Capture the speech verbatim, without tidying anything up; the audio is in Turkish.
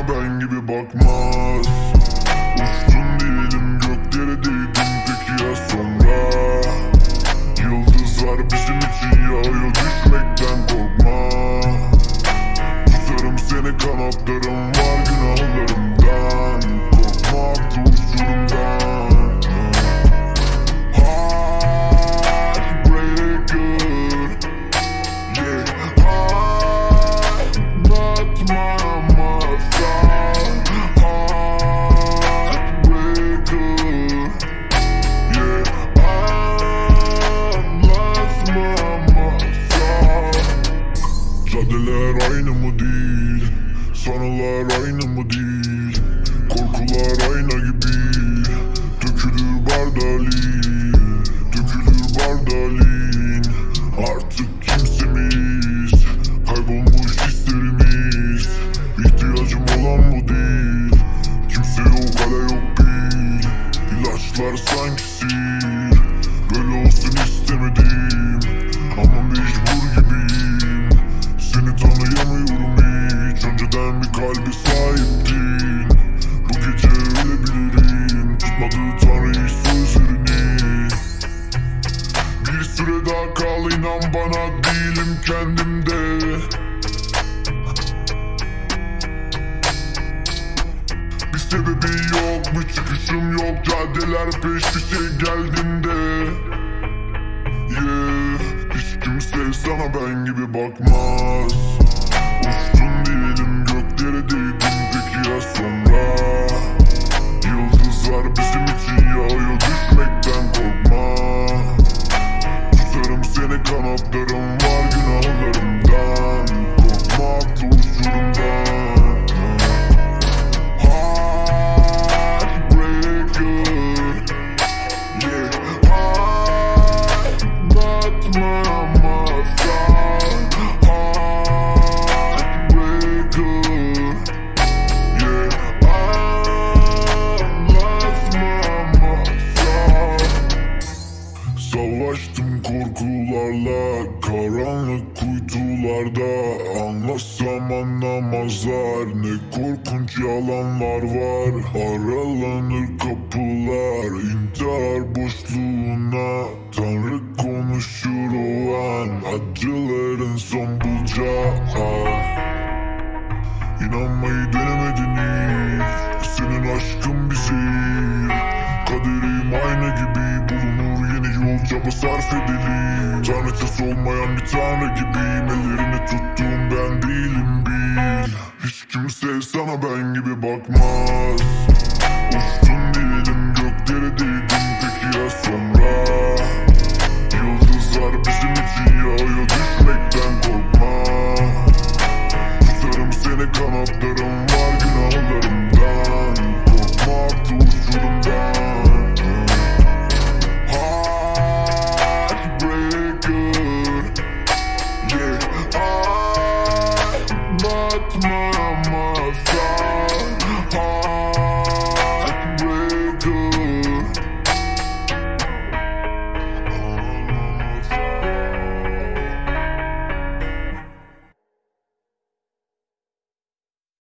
sana ben gibi bakmaz. Uçtun diyelim göklere değdin, peki ya sonra? Yıldızlar bizim için yağıyor, düşmekten korkma. Tutarım seni, kanatlarım var günahlarımdan. Korkma uçurumdan. Caddeler aynı mı değil, sanılar aynı mı değil, korkular ayna gibi dökülür bardalin, dökülür bardalin. Artık kimsemiz, kaybolmuş hislerimiz, ihtiyacım olan bu değil. Kimse yok, hala yok bil, ilaçlar sanki sihir. Böyle olsun istemedim ama mecbur gibiyim. Seni tanıyamıyorum hiç, önceden bir kalbe sahiptin. Bu gece ölebilirim, tutmadı Tanrı hiç sözlerini. Bir süre daha kal, inan bana değilim kendimde. Bir sebebi yok, bir çıkışım yok, caddeler peş peşe geldiğinde. Yeah, hiç kimse sana ben gibi bakmaz. Uçtun diyelim göklere değdin, peki ya sonra? Yıldızlar bizim için yağıyor, düşmekten korkma. Tutarım seni, kanatlarım var günahlarımdan. Korkma uçurumdan. Savaştım korkularla, karanlık kuytularda. Anlatsam anlamazlar, ne korkunç yalanlar var. Aralanır kapılar, intihar boşluğuna. Tanrı konuşur o an, acıların son bulacağı. İnanmayı denemediniz, senin aşkın bir zehir. Kaderim ayna gibi bulunur, yeni yol çaba sarf edilir. Tanrıçası olmayan bir tanrı gibiyim, ellerini tuttuğum ben değilim bil. Hiç kimse sana ben gibi bakmaz. Uçtun diyelim göklere değdin, peki ya sonra? Yıldızlar bizim için yağıyor, düşmekten korkma. Tutarım seni, kanatlarım var günahlarımdan. Korkma uçurumdan. Heartbreaker, yeah, I'm not my